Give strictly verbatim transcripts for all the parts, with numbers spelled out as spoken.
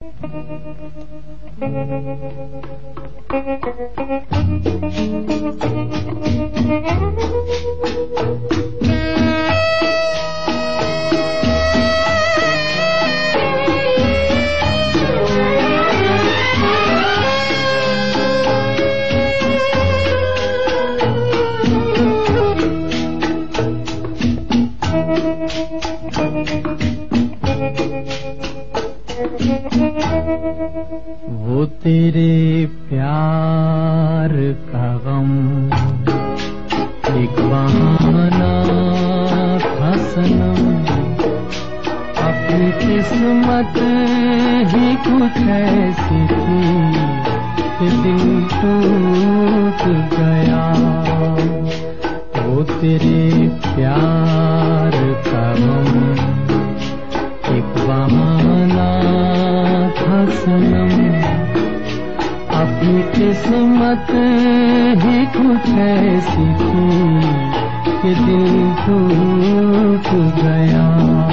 वो तेरे प्यार का गम एक बहाना था सनम, अपनी किस्मत ही कुछ ऐसी थी कि दिल टूट गया। वो तेरे प्यार का गम एक बहाना था सनम, अपनी किस्मत ही कुछ ऐसी थी कि दिल टूट गया।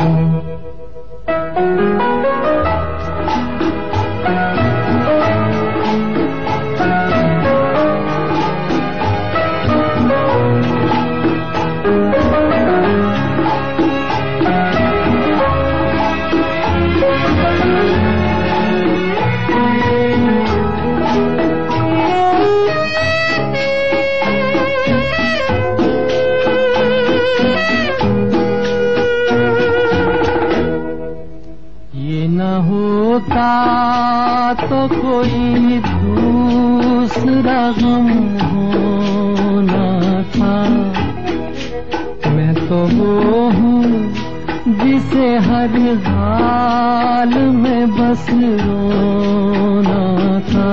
होता तो कोई दूसरा गम होना था, मैं तो वो हूँ जिसे हर हाल में बस रोना था।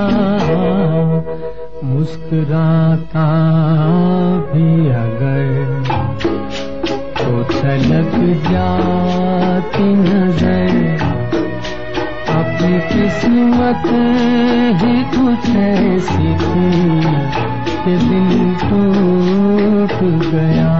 मुस्कुराता भी अगर तो छलक जाती नजर, अपनी किस्मत ही कुछ ऐसी थी कि दिल टूट गया।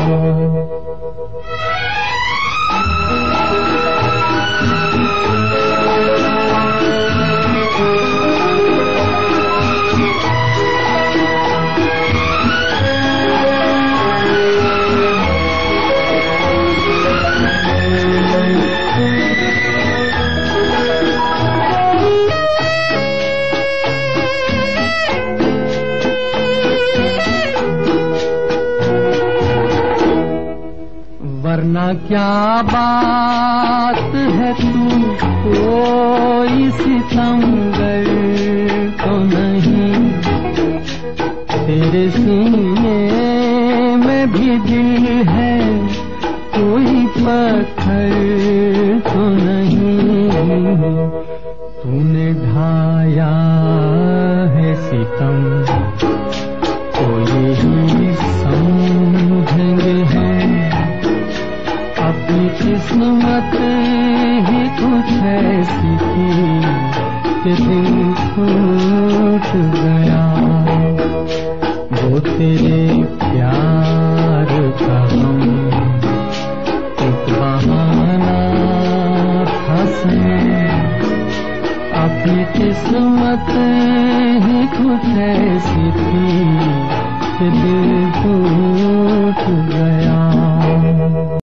वरना क्या बात है तू कोई सितमगर तो नहीं, तेरे सीने में भी दिल है कोई पत्थर तो नहीं। तूने ढाया है सितम तो यही समझेंगे हम, अपनी किस्मत ही कुछ ऐसी थी कि दिल टूट गया। वो तेरे प्यार का गम एक बहाना था सनम, अपनी किस्मत ही कुछ ऐसी थी कि दिल टूट गया।